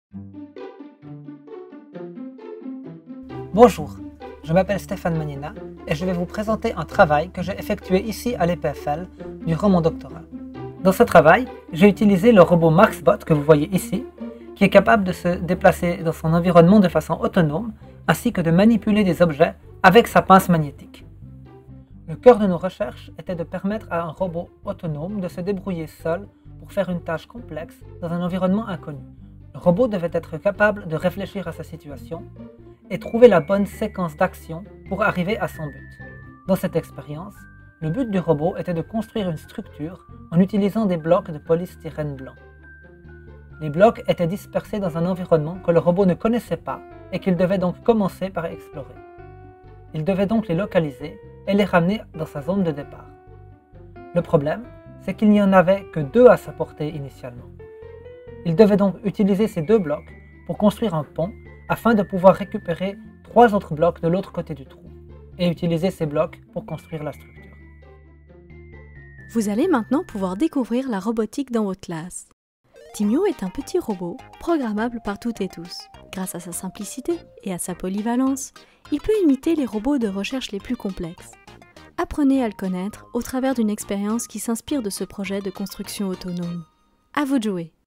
Bonjour, je m'appelle Stéphane Magnina et je vais vous présenter un travail que j'ai effectué ici à l'EPFL durant mon doctorat. Dans ce travail, j'ai utilisé le robot MaxBot que vous voyez ici, qui est capable de se déplacer dans son environnement de façon autonome, ainsi que de manipuler des objets avec sa pince magnétique. Le cœur de nos recherches était de permettre à un robot autonome de se débrouiller seul pour faire une tâche complexe dans un environnement inconnu. Le robot devait être capable de réfléchir à sa situation et trouver la bonne séquence d'actions pour arriver à son but. Dans cette expérience, le but du robot était de construire une structure en utilisant des blocs de polystyrène blanc. Les blocs étaient dispersés dans un environnement que le robot ne connaissait pas et qu'il devait donc commencer par explorer. Il devait donc les localiser et les ramener dans sa zone de départ. Le problème, c'est qu'il n'y en avait que 2 à sa portée initialement. Il devait donc utiliser ces 2 blocs pour construire un pont afin de pouvoir récupérer 3 autres blocs de l'autre côté du trou et utiliser ces blocs pour construire la structure. Vous allez maintenant pouvoir découvrir la robotique dans votre classe. Timio est un petit robot programmable par toutes et tous. Grâce à sa simplicité et à sa polyvalence, il peut imiter les robots de recherche les plus complexes. Apprenez à le connaître au travers d'une expérience qui s'inspire de ce projet de construction autonome. À vous de jouer!